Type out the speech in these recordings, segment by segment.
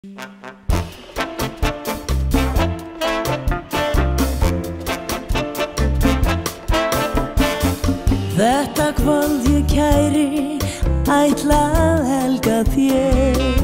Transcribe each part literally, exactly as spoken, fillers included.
Þetta kvöld ég kæri ætla að helga þér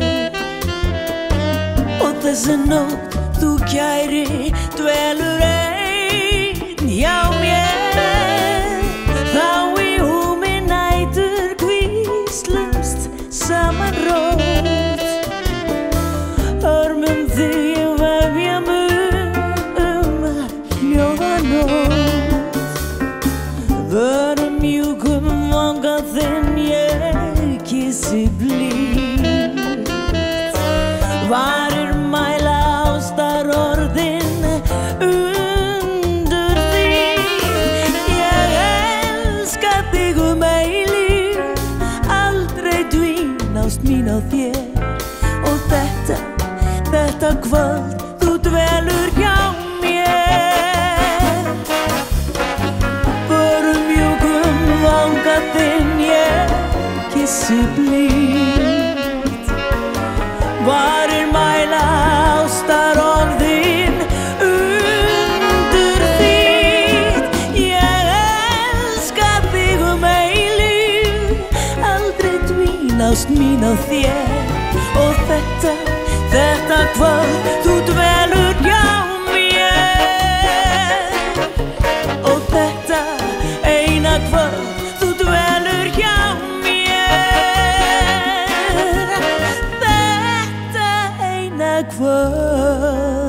og þessi nótt þú kæri dvelur einn hjá mér. Þá í húmi nætur hvíslumst saman rót, örmum þig ég vefja mig um hljóða nótt. Vörum mjúkum vanga þinn ég kissi blítt, varir mæla ástar orðin undur því. Ég elska þig um eilíf, aldrei dvínast mín á þér. Og þetta, þetta kvöld þú dvelur hjá mér. Vörum mjúkum vanga þinn ég kissi blítt, varir mæla ástar orðin undur þitt. Ég elska þig um eilíf, aldrei dvínast mín á þér. Og þetta, þetta kvöld þú dvelur hjá mér. Og þetta eina kvöld þú dvelur hjá mér. Þetta eina kvöld